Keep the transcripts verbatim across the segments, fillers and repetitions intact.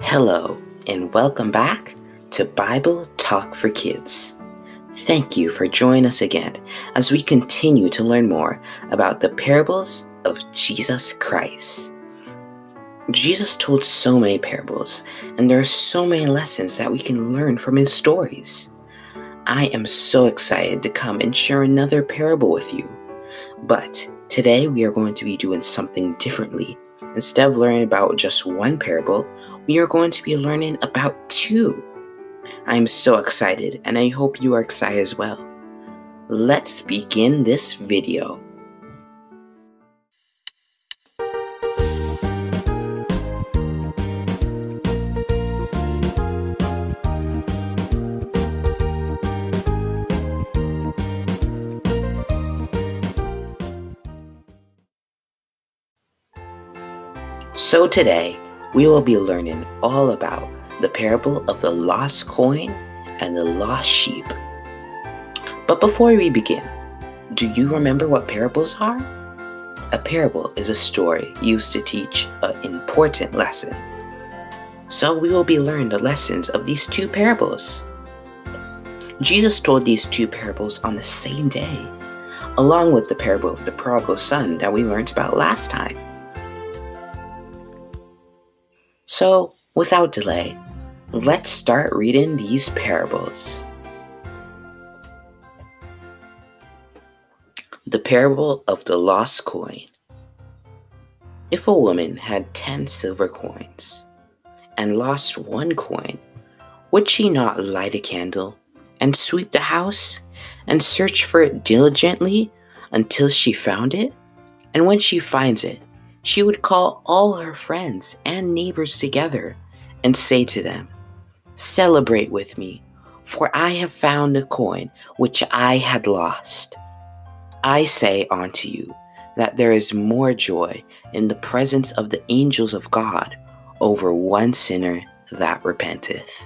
Hello, and welcome back to Bible Talk for Kids. Thank you for joining us again as we continue to learn more about the parables of Jesus Christ. Jesus told so many parables, and there are so many lessons that we can learn from his stories. I am so excited to come and share another parable with you. But today we are going to be doing something differently. Instead of learning about just one parable, we are going to be learning about two. I am so excited, and I hope you are excited as well. Let's begin this video. So today, we will be learning all about the parable of the lost coin and the lost sheep. But before we begin, do you remember what parables are? A parable is a story used to teach an important lesson. So we will be learning the lessons of these two parables. Jesus told these two parables on the same day, along with the parable of the prodigal son that we learned about last time. So, without delay, let's start reading these parables. The parable of the lost coin. If a woman had ten silver coins and lost one coin, would she not light a candle and sweep the house and search for it diligently until she found it? And when she finds it, she would call all her friends and neighbors together and say to them, "Celebrate with me, for I have found a coin which I had lost." I say unto you that there is more joy in the presence of the angels of God over one sinner that repenteth.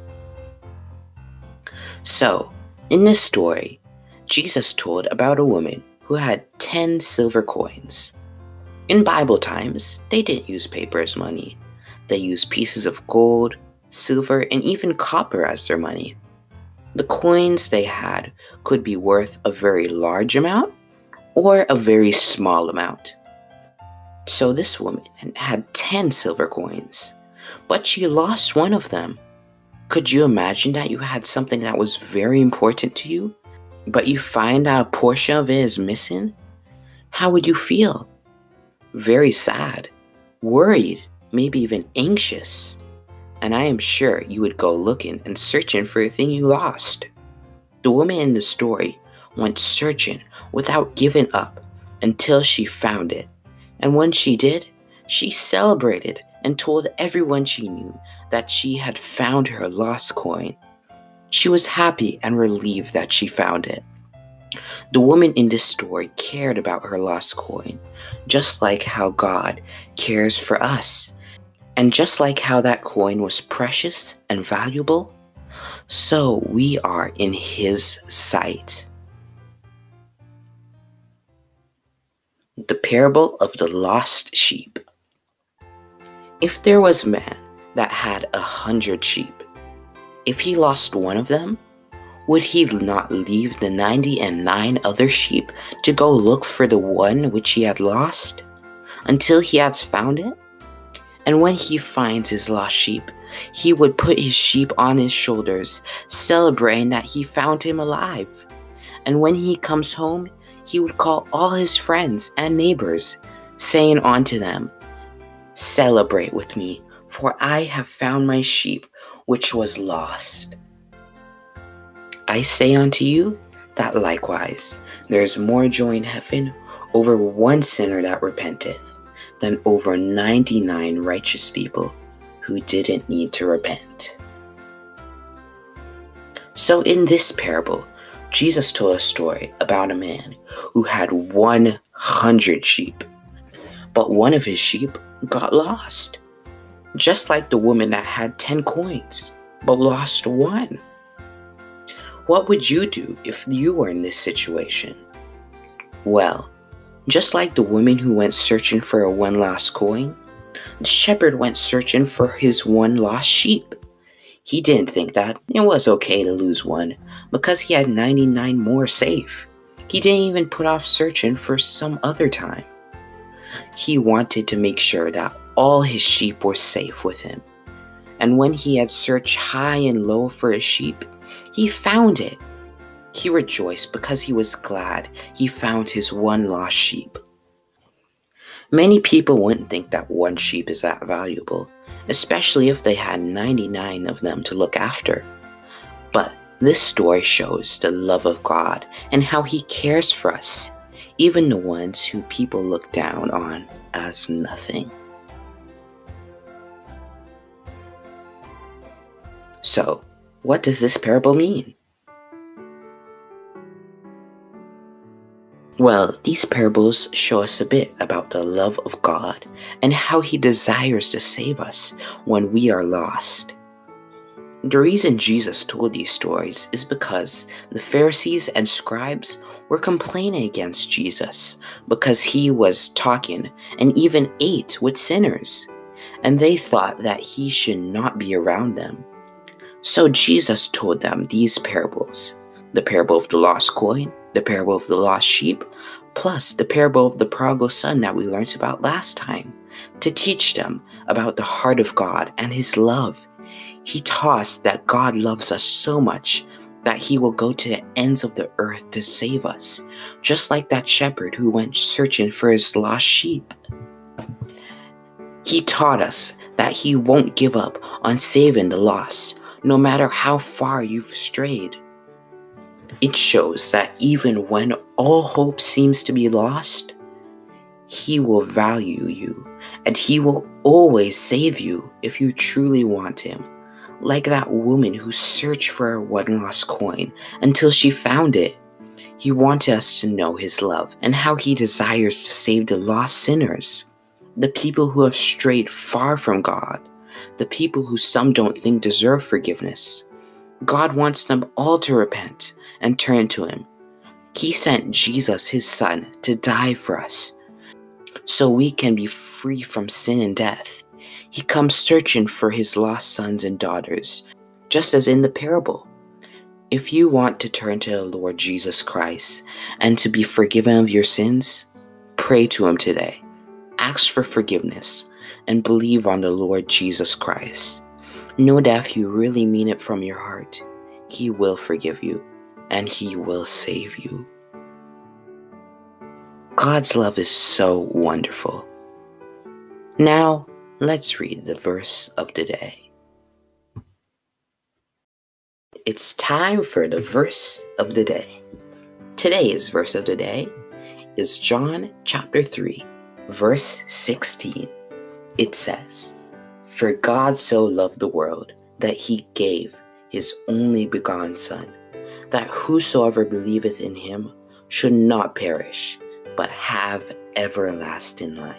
So, in this story, Jesus told about a woman who had ten silver coins. In Bible times, they didn't use paper as money. They used pieces of gold, silver, and even copper as their money. The coins they had could be worth a very large amount or a very small amount. So this woman had ten silver coins, but she lost one of them. Could you imagine that you had something that was very important to you, but you find out a portion of it is missing? How would you feel? Very sad, worried, maybe even anxious. And I am sure you would go looking and searching for the thing you lost. The woman in the story went searching without giving up until she found it. And when she did, she celebrated and told everyone she knew that she had found her lost coin. She was happy and relieved that she found it. The woman in this story cared about her lost coin, just like how God cares for us. And just like how that coin was precious and valuable, so we are in his sight. The parable of the lost sheep. If there was a man that had a hundred sheep, if he lost one of them, would he not leave the ninety and nine other sheep to go look for the one which he had lost until he has found it? And when he finds his lost sheep, he would put his sheep on his shoulders, celebrating that he found him alive. And when he comes home, he would call all his friends and neighbors, saying unto them, "Celebrate with me, for I have found my sheep which was lost." I say unto you that likewise there is more joy in heaven over one sinner that repenteth than over ninety-nine righteous people who didn't need to repent. So in this parable, Jesus told a story about a man who had one hundred sheep, but one of his sheep got lost, just like the woman that had ten coins but lost one. What would you do if you were in this situation? Well, just like the woman who went searching for a one lost coin, The shepherd went searching for his one lost sheep. He didn't think that it was okay to lose one because he had ninety-nine more safe. He didn't even put off searching for some other time. He wanted to make sure that all his sheep were safe with him. And when he had searched high and low for his sheep, he found it. He rejoiced because he was glad he found his one lost sheep. Many people wouldn't think that one sheep is that valuable, especially if they had ninety-nine of them to look after. But this story shows the love of God and how He cares for us, even the ones who people look down on as nothing. So, what does this parable mean? Well, these parables show us a bit about the love of God and how He desires to save us when we are lost. The reason Jesus told these stories is because the Pharisees and scribes were complaining against Jesus because He was talking and even ate with sinners, and they thought that He should not be around them. So Jesus told them these parables: the parable of the lost coin, the parable of the lost sheep, plus the parable of the prodigal son that we learned about last time, to teach them about the heart of God and His love. He taught us that God loves us so much that He will go to the ends of the earth to save us, just like that shepherd who went searching for his lost sheep. He taught us that He won't give up on saving the lost, no matter how far you've strayed. It shows that even when all hope seems to be lost, He will value you, and He will always save you if you truly want Him. Like that woman who searched for her one lost coin until she found it. He wanted us to know His love and how He desires to save the lost sinners, the people who have strayed far from God, the people who some don't think deserve forgiveness. God wants them all to repent and turn to Him. He sent Jesus, His Son, to die for us, so we can be free from sin and death. He comes searching for His lost sons and daughters, just as in the parable. If you want to turn to the Lord Jesus Christ and to be forgiven of your sins, pray to Him today. Ask for forgiveness and believe on the Lord Jesus Christ. Know that if you really mean it from your heart, He will forgive you and He will save you. God's love is so wonderful. Now, let's read the verse of the day. It's time for the verse of the day. Today's verse of the day is John chapter three, verse sixteen. It says, "For God so loved the world that He gave His only begotten Son, that whosoever believeth in Him should not perish, but have everlasting life."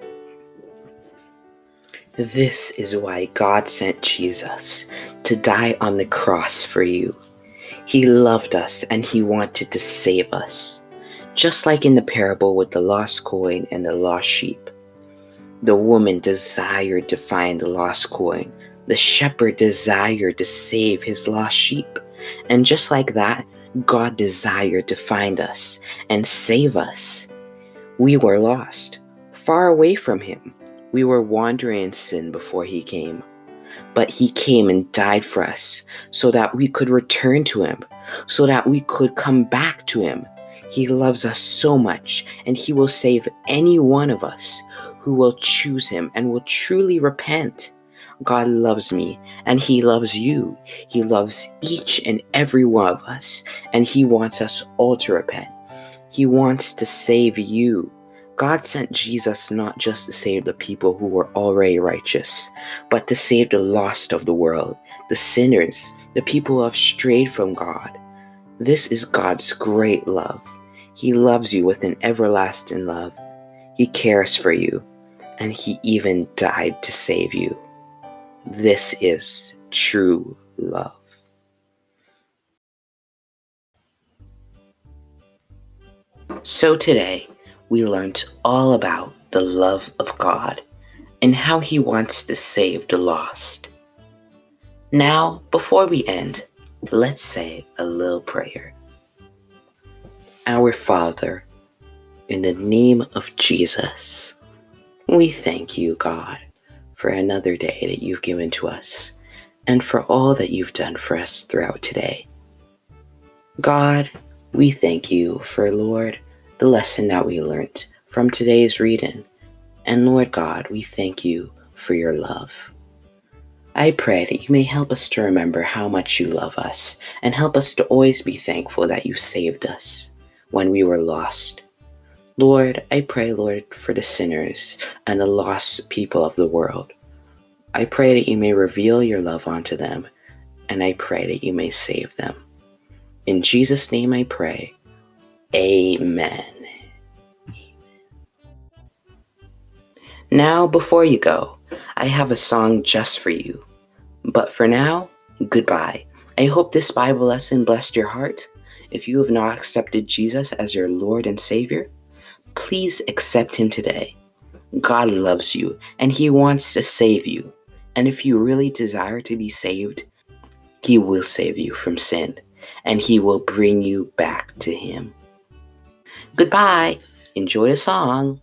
This is why God sent Jesus to die on the cross for you. He loved us and He wanted to save us, just like in the parable with the lost coin and the lost sheep. The woman desired to find the lost coin. The shepherd desired to save his lost sheep. And just like that, God desired to find us and save us. We were lost, far away from Him. We were wandering in sin before He came. But He came and died for us so that we could return to Him, so that we could come back to Him. He loves us so much, and He will save any one of us who will choose Him and will truly repent. God loves me, and He loves you. He loves each and every one of us, and He wants us all to repent. He wants to save you. God sent Jesus not just to save the people who were already righteous, but to save the lost of the world, the sinners, the people who have strayed from God. This is God's great love. He loves you with an everlasting love. He cares for you, and He even died to save you. This is true love. So today, we learned all about the love of God and how he wants to save the lost. Now, before we end, let's say a little prayer. Our Father, in the name of Jesus, we thank you, God, for another day that you've given to us and for all that you've done for us throughout today. God, we thank you for, Lord, the lesson that we learned from today's reading. And Lord God, we thank you for your love. I pray that you may help us to remember how much you love us and help us to always be thankful that you saved us when we were lost. Lord, I pray, Lord, for the sinners and the lost people of the world. I pray that you may reveal your love unto them, and I pray that you may save them. In Jesus' name I pray. Amen. Now, before you go, I have a song just for you. But for now, goodbye. I hope this Bible lesson blessed your heart. If you have not accepted Jesus as your Lord and Savior, please accept him today. God loves you, and he wants to save you. And if you really desire to be saved, he will save you from sin, and he will bring you back to him. Goodbye. Enjoy the song.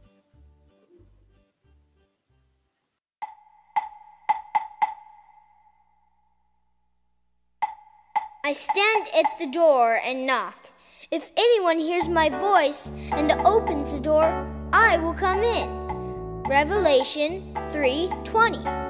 I stand at the door and knock. If anyone hears my voice and opens the door, I will come in. Revelation three twenty.